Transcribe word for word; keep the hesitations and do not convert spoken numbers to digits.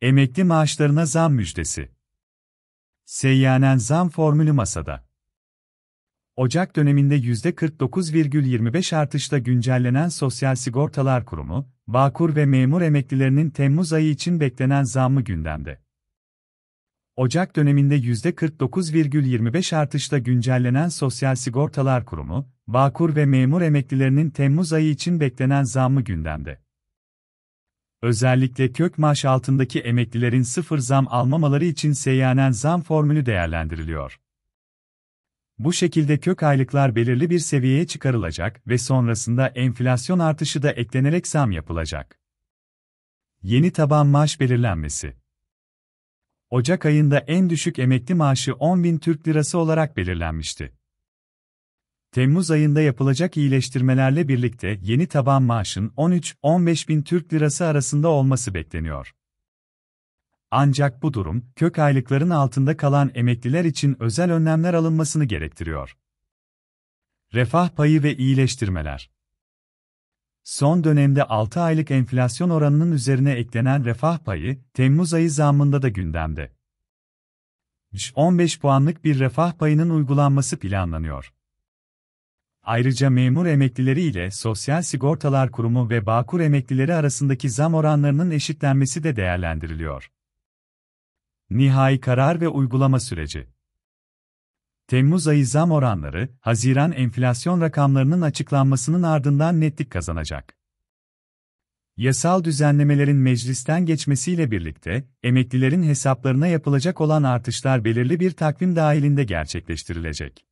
Emekli maaşlarına zam müjdesi. Seyyanen zam formülü masada. Ocak döneminde yüzde kırk dokuz virgül yirmi beş artışla güncellenen Sosyal Sigortalar Kurumu, Bağkur ve memur emeklilerinin Temmuz ayı için beklenen zammı gündemde. Ocak döneminde yüzde kırk dokuz virgül yirmi beş artışla güncellenen Sosyal Sigortalar Kurumu, Bağkur ve memur emeklilerinin Temmuz ayı için beklenen zammı gündemde. Özellikle kök maaş altındaki emeklilerin sıfır zam almamaları için seyyanen zam formülü değerlendiriliyor. Bu şekilde kök aylıklar belirli bir seviyeye çıkarılacak ve sonrasında enflasyon artışı da eklenerek zam yapılacak. Yeni taban maaş belirlenmesi. Ocak ayında en düşük emekli maaşı on bin Türk Lirası olarak belirlenmişti. Temmuz ayında yapılacak iyileştirmelerle birlikte yeni taban maaşın on üç on beş bin Türk Lirası arasında olması bekleniyor. Ancak bu durum, kök aylıkların altında kalan emekliler için özel önlemler alınmasını gerektiriyor. Refah payı ve iyileştirmeler. Son dönemde altı aylık enflasyon oranının üzerine eklenen refah payı, Temmuz ayı zammında da gündemde. on beş puanlık bir refah payının uygulanması planlanıyor. Ayrıca memur emeklileri ile Sosyal Sigortalar Kurumu ve Bağkur emeklileri arasındaki zam oranlarının eşitlenmesi de değerlendiriliyor. Nihai karar ve uygulama süreci. Temmuz ayı zam oranları, Haziran enflasyon rakamlarının açıklanmasının ardından netlik kazanacak. Yasal düzenlemelerin meclisten geçmesiyle birlikte, emeklilerin hesaplarına yapılacak olan artışlar belirli bir takvim dahilinde gerçekleştirilecek.